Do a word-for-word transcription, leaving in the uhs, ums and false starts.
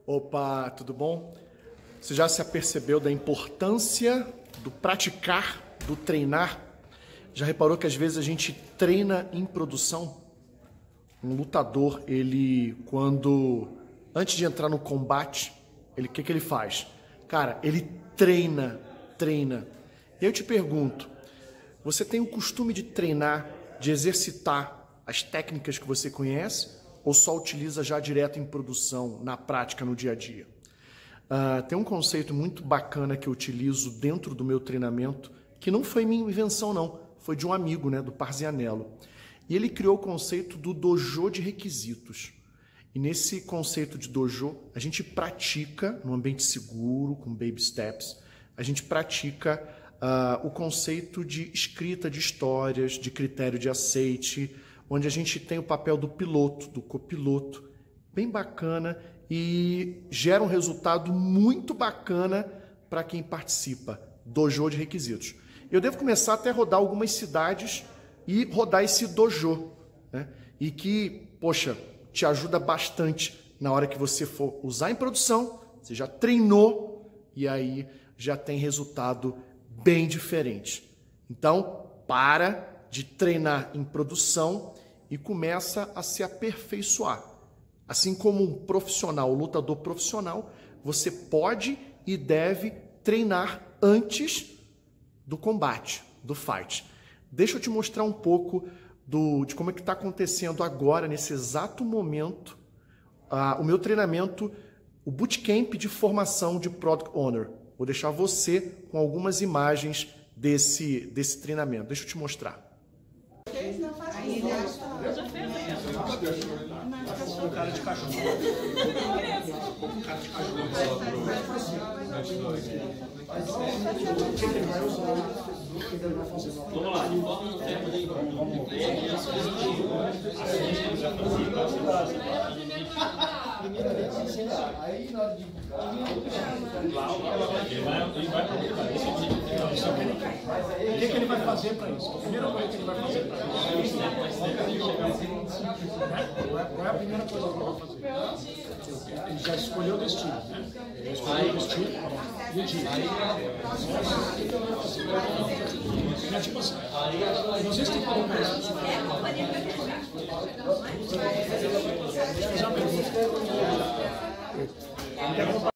Opa, tudo bom? Você já se apercebeu da importância do praticar, do treinar? Já reparou que às vezes a gente treina em produção? Um lutador, ele quando antes de entrar no combate, ele o que que ele faz? Cara, ele treina, treina. E eu te pergunto, você tem o costume de treinar, de exercitar as técnicas que você conhece ou só utiliza já direto em produção, na prática, no dia a dia? Uh, tem um conceito muito bacana que eu utilizo dentro do meu treinamento, que não foi minha invenção não, foi de um amigo, né, do Parzianello. E ele criou o conceito do dojo de requisitos. E nesse conceito de dojo, a gente pratica, num ambiente seguro, com baby steps, a gente pratica uh, o conceito de escrita de histórias, de critério de aceite, onde a gente tem o papel do piloto, do copiloto, bem bacana e gera um resultado muito bacana para quem participa. Dojo de requisitos. Eu devo começar até a rodar algumas cidades e rodar esse dojo, né? E que, poxa, te ajuda bastante na hora que você for usar em produção, você já treinou e aí já tem resultado bem diferente. Então, para de treinar em produção e começa a se aperfeiçoar. Assim como um profissional, um lutador profissional, você pode e deve treinar antes do combate, do fight. Deixa eu te mostrar um pouco do, de como é que está acontecendo agora, nesse exato momento, uh, o meu treinamento, o Bootcamp de formação de Product Owner. Vou deixar você com algumas imagens desse, desse treinamento. Deixa eu te mostrar. Um cara de cachorro. Um cara de cachorro. Vamos lá, de forma no tempo de emprego e as coisas que a gente já fazia. Primeiramente, ensinar. Aí, na hora de ele vai publicar. Esse é o objetivo. O que ele vai fazer para isso? A primeira coisa que ele vai fazer para isso. Qual é a primeira coisa que ele vai fazer? Ele já escolheu o destino, né? Ele escolheu o destino e o dia. É tipo assim, não sei se tem como pensar. Fazer uma pergunta.